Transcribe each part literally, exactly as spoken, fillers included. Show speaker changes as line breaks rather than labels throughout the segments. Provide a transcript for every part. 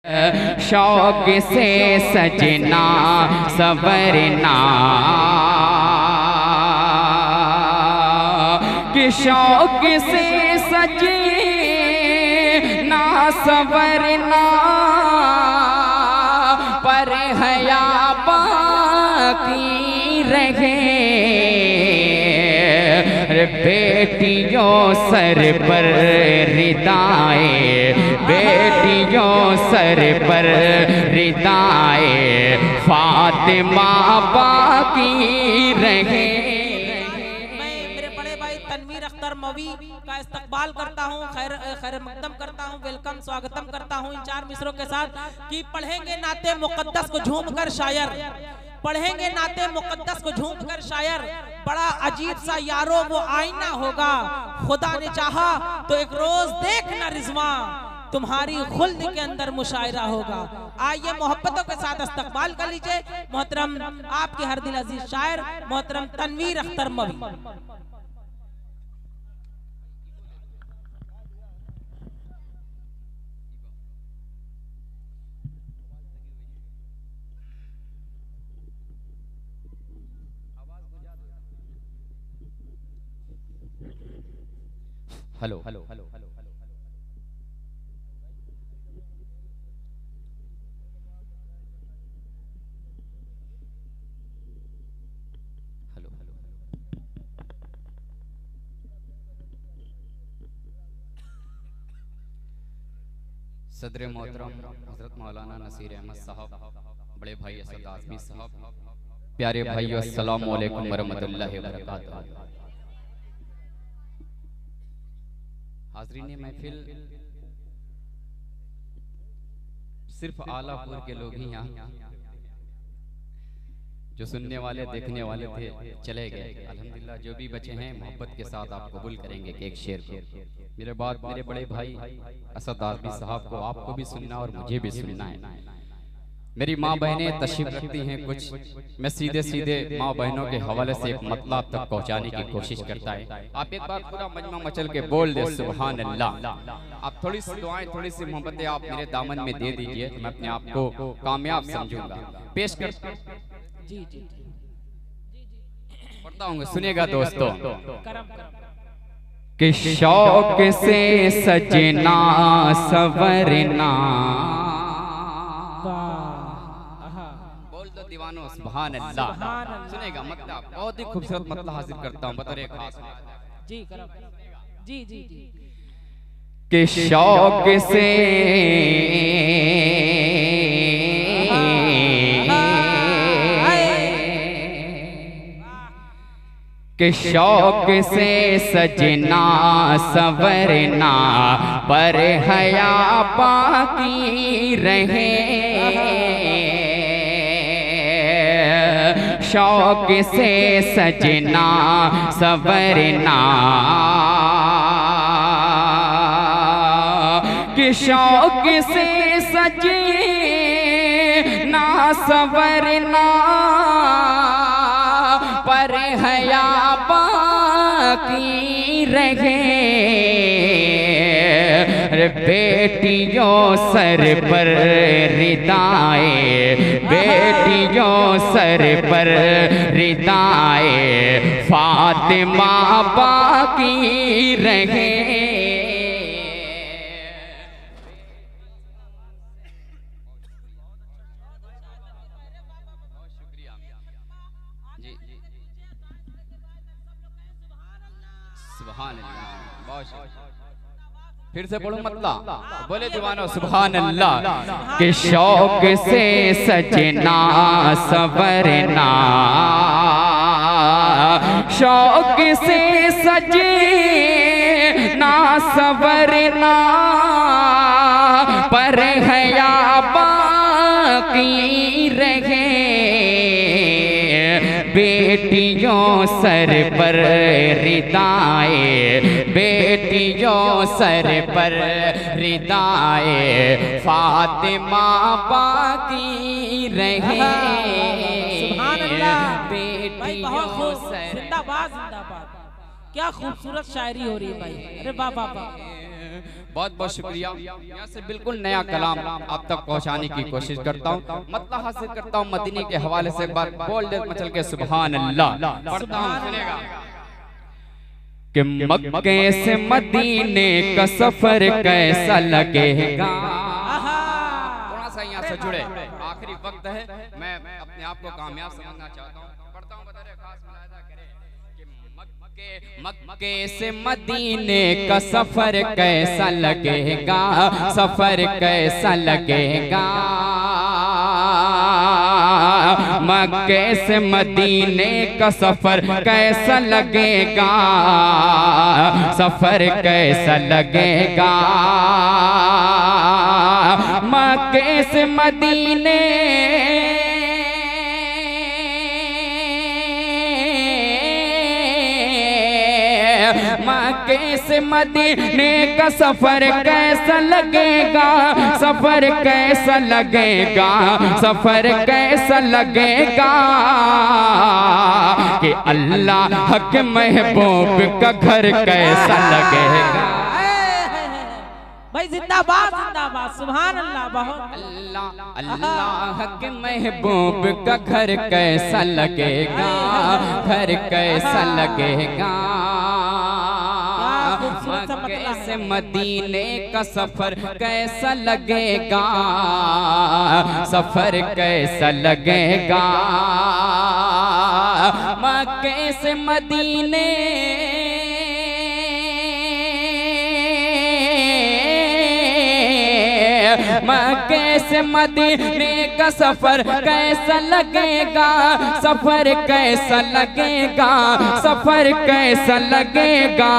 शौक से सजना सवरना कि शौक से सजना सवरना पर हया बाकी रहे बेटियों सर पर रिदाए बेटियों सर पर रिदाए फातिमा बाकी रहे।
मैं मेरे बड़े भाई तनवीर अख्तर मवी का इस्तकबाल करता हूँ, खैर खैर मकदम करता हूँ, वेलकम स्वागतम करता हूँ इन चार मिसरों के साथ कि पढ़ेंगे नाते मुकद्दस को झूम कर शायर, पढ़ेंगे नाते मुकद्दस को झूम कर शायर। बड़ा अजीब सा यारो वो आईना होगा, खुदा ने चाहा तो एक रोज देखना रिजवा तुम्हारी खुल्द के अंदर मुशायरा होगा। आइए मोहब्बतों के साथ इस्तकबाल कर लीजिए मोहतरम आपके हर दिल अजीज शायर मोहतरम तनवीर अख्तर मवी।
Hello hello hello hello hello hello सदर मोहतरम हजरत मौलाना नसीर अहमद साहब, बड़े भाई असद आज़मी साहब, प्यारे भाइयों अस्सलामु अलैकुम वरहमतुल्लाहि वबरकातुहू। हाज़रीन महफिल, सिर्फ आलापुर के लोग ही यहाँ जो सुनने वाले देखने वाले थे चले गए। अल्हम्दुलिल्लाह जो भी बचे हैं मोहब्बत के साथ आप कबूल करेंगे कि एक शेर को मेरे बाद मेरे बड़े भाई असद आज़मी साहब को आपको भी सुनना और मुझे भी सुनना है। मेरी माँ बहनें तशरीफ रखती हैं कुछ, मैं सीधे सीधे माँ बहनों के हवाले से एक मतलब तक पहुँचाने की कोशिश करता है। आप एक बार पूरा मजमा मचल के बोल दे सुभान अल्लाह। आप थोड़ी सी दुआएं थोड़ी सी मोहब्बतें आप मेरे दामन में दे दीजिए तो मैं अपने आप को कामयाब समझूंगा। पेश कर
जी जी
पढ़ता हूँ, सुनेगा दोस्तों।
करम
कि शौक से सजना सवरना, दीवानो सुभान अल्लाह। सुनेगा मतलब बहुत ही खूबसूरत मतलब हासिल करता हूँ बतौर एक खास
जी करम जी जी जी
कि शौक से कि शौक से सजना सवरना पर हया बाकी रहे शौक से सजना सवरना कि शौक से सजना सवरना पर हया बाकी रहे बेटियों सर पर रिदाए बेटियों सर पर रिदाए फातिमा बाकी रहे। फिर से पढ़ो मतलब बोले दीवानो सुभान अल्लाह कि शौक से सजना सवरना शौक से सजना सवरना पर हया बाकी रहे बेटियों सर पर रिदाए बेटियों सर पर रिदाए फातिमा बाकी रहे।
सुभान अल्लाह।
बेटियों सर
जिंदाबाद जिंदाबाद। क्या खूबसूरत शायरी हो रही है भाई। अरे वाह वाह वाह।
बहुत बहुत शुक्रिया। यहाँ से बिल्कुल नया कलाम आप तक पहुँचाने की कोशिश करता हूँ, मतलब हासिल करता हूँ मदीने के हवाले से एक बार बोल दे मचल के सुभान अल्लाह पढ़ता हूँ, सुनेगा कि मक्के से मदीने का सफर कैसा लगेगा। थोड़ा सा यहाँ से जुड़े, आखिरी वक्त है, मैं अपने आप को कामयाब समझना चाहता हूँ, पढ़ता हूँ, बता रहे खास मुलाहिजा करें कि मक्के मक्के से मदीने का सफर कैसा लगेगा, सफर कैसा लगेगा। मक्के से मदीने का सफर कैसा लगेगा, सफर कैसा लगेगा। मक्के से मदीने मक्के से मदीने का सफर कैसा लगेगा, सफर कैसा लगेगा, सफर कैसा लगेगा। कि अल्लाह के महबूब का घर कैसा लगेगा।
भाई जिंदाबाद जिंदाबाद सुभान अल्लाह। बहुत
अल्लाह अल्लाह के महबूब का घर कैसा लगेगा, घर कैसा लगेगा। मक्के से मदीने का सफर कैसा लगेगा, सफर कैसा लगेगा। मक्के से मदीने मक्के से मदीने का सफर कैसा लगेगा, सफर कैसा लगेगा, सफर कैसा लगेगा।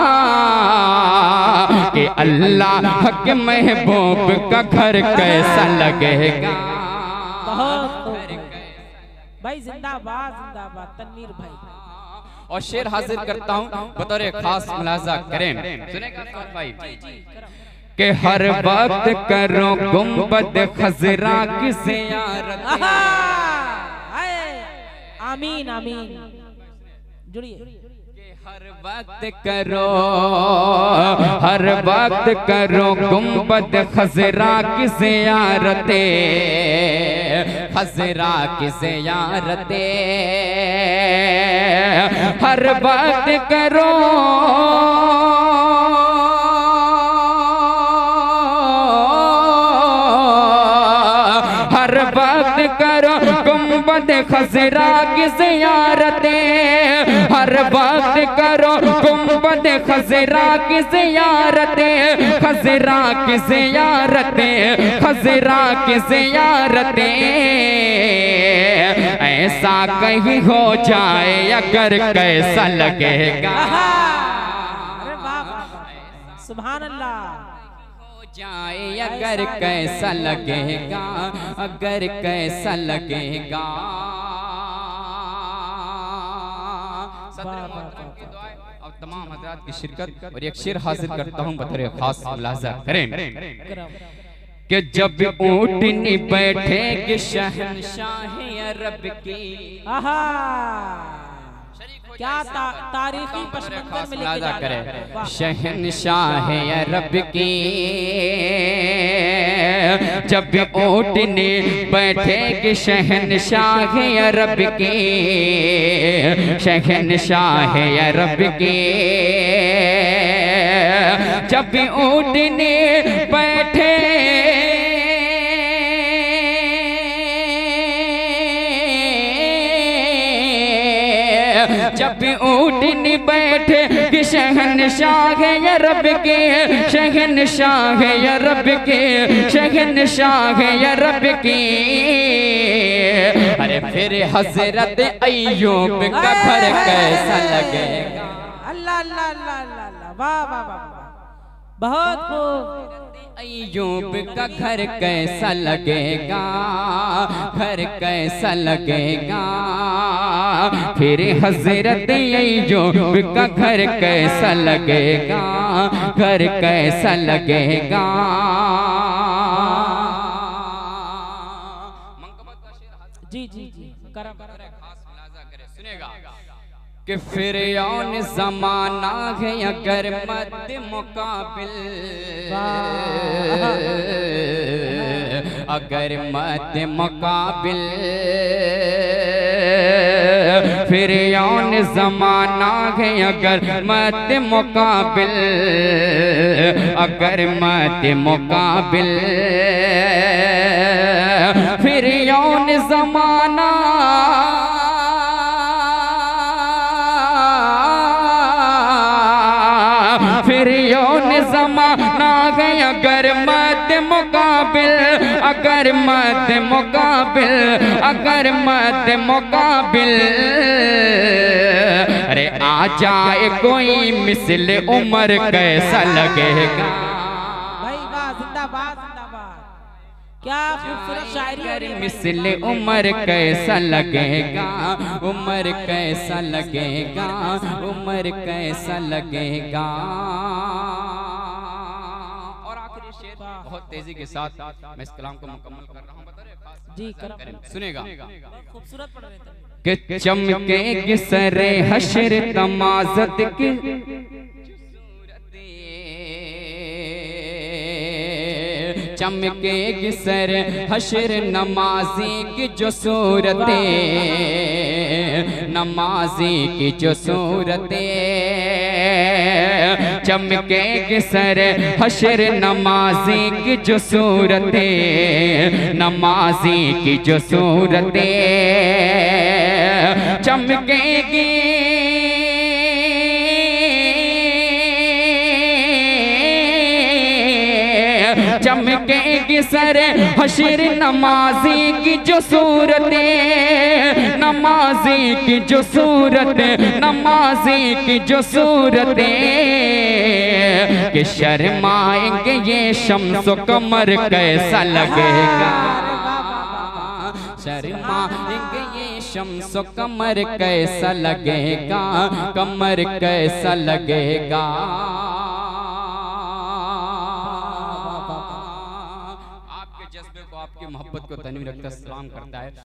कि अल्लाह के महबूब का घर कैसा लगेगा।
बहुत भाई जिंदाबाद जिंदाबाद तनवीर भाई।
और शेर हाजिर करता हूँ, बतौर खास मुलाजा करें, सुनेगा भाई कि हर वक्त करो गुंबद खजरा की ज़ियारत।
आमीन आमीन जुड़िए।
हर वक्त करो हर वक्त करो गुंबद खजरा की ज़ियारत, खजरा की ज़ियारत। हर वक्त करो हर वक्त करो गुंबद खजरा की ज़ियारत। हर वक्त करो गुंबद खजरा की ज़ियारत, खजरा की ज़ियारत, खजरा की ज़ियारत। ऐसा कहीं हो जाए अगर कैसा लगेगा।
अरे वाह सुभान अल्लाह।
जाए अगर कैसा लगेगा, अगर कैसा लगेगा। अब तमाम हज़रात की शिरकत और एक शेर हासिल करता हूँ, बतौर खास मुलाजा करें कि जब ऊँटनी बैठेगी शहंशाह अरब की।
क्या ता, तारीखी पशमंजर में लेके जा रहे हैं।
शहंशाह अरब की जब ऊँटनी बैठेगी शहंशाह अरब की, शहंशाह अरब की जब ऊँटनी बैठे जब ऊँटनी बैठे कि शहंशाह अरब के, शहंशाह अरब के, शहंशाह अरब की। अरे फिर हजरत अय्यूब का घर कैसा लगेगा।
अल्लाह अल्लाह अल्लाह अल्लाह वाह वाह वाह बहुत खूब।
अय्यूब का घर कैसा लगेगा, घर कैसा लगेगा। फिर हजरत अय्यूब का घर कैसा लगेगा, घर कैसा लगेगा।
जी जी जी करम
खास मुलाजा करे, सुनेगा कि फिर यौन जमाना है अगर मद मुकाबिल, अगर मद मुकाबिल, फिर यौन जमाना है अगर मद मुकाबिल, अगर मद मुकाबिल, फिर यौन जमाना फिर यौन ज़माना है अगर मद मुकाबिल, अगर मद मुकाबिल, अगर मद मुकाबिल, अरे आ जाए कोई मिसल उमर कैसा लगेगा।
भाई वाह, जिंदाबाद जिंदाबाद, क्या खूबसूरत शायरी।
मिसल उमर कैसा लगेगा, उमर कैसा लगेगा, उमर कैसा लगेगा। और आखिरी शेर बहुत तेजी के साथ मैं इस कलाम को मुकम्मल कर रहा हूँ, बता रहे
जी कर
सुनेगा।
खूबसूरत पढ़ रहे थे
कि चमके सरे हशर तमाज़त की चमके सर हशर नमाजी की जो सूरते, नमाजी की जो सूरते, चमके सर हशर नमाजी की जो सूरते, नमाजी की जो सूरते चमकेगी, चमकेगी सर हशर नमाजी की जो सूरते, नमाजी की जो सूरत, नमाजी की जो सूरते, कि शर्माएंगे ये शम्स कमर कैसा लगेगा, शर्माएंगे ये शम्स कमर कैसा लगेगा, कमर कैसा लगेगा। आपके जज्बे को, आपकी मोहब्बत को तन्वीर अख्तर सलाम करता है।